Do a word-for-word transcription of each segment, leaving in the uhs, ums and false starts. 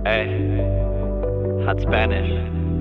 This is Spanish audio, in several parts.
Hey, hot Spanish.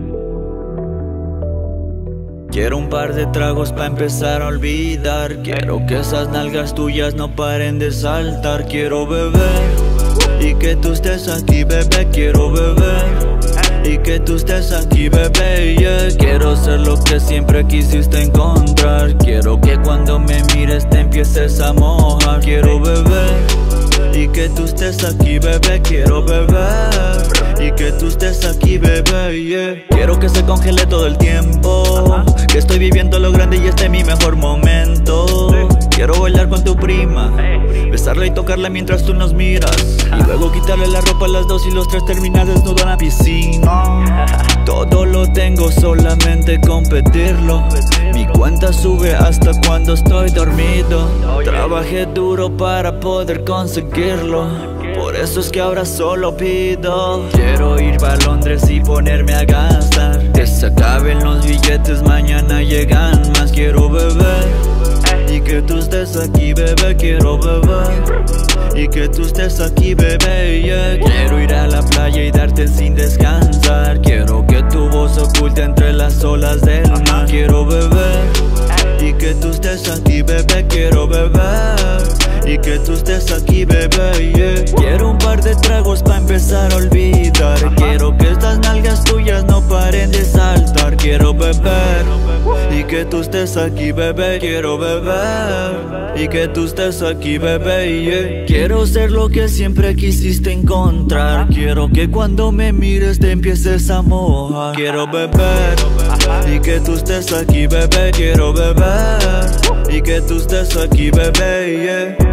Quiero un par de tragos pa' empezar a olvidar. Quiero que esas nalgas tuyas no paren de saltar. Quiero beber y que tú estés aquí, bebé. Quiero beber y que tú estés aquí, bebé, yeah. Quiero ser lo que siempre quisiste encontrar. Quiero que cuando me mires te empieces a mojar. Quiero beber y que tú estés aquí, bebé. Quiero beber y que tú estés aquí, bebé, yeah. Quiero que se congele todo el tiempo, que estoy viviendo lo grande y este es mi mejor momento. Quiero bailar con tu prima, besarla y tocarla mientras tú nos miras, y luego quitarle la ropa a las dos y los tres terminar desnudo en la piscina. Todo lo tengo, solamente competirlo. Mi cuenta sube hasta cuando estoy dormido. Trabajé duro para poder conseguirlo, por eso es que ahora solo pido. Quiero ir pa' Londres y ponerme a gastar, que se acaben los billetes, mañana llegan más. Quiero beber y que tú estés aquí, bebé. Quiero beber y que tú estés aquí, bebé, yeah. Quiero ir a la playa y darte sin descansar. Quiero que tu voz oculte entre las olas del mar. Quiero beber y que tú estés aquí, bebé. Quiero beber y que tú estés aquí, bebé, yeah. Quiero un par de tragos pa' empezar a olvidar. Quiero que estas nalgas tuyas no paren de saltar. Quiero beber y que tú estés aquí, bebé. Quiero beber y que tú estés aquí, bebé, yeah. Quiero ser lo que siempre quisiste encontrar. Quiero que cuando me mires te empieces a mojar. Quiero beber y que tú estés aquí, bebé. Quiero beber y que tú estés aquí, bebé, yeah.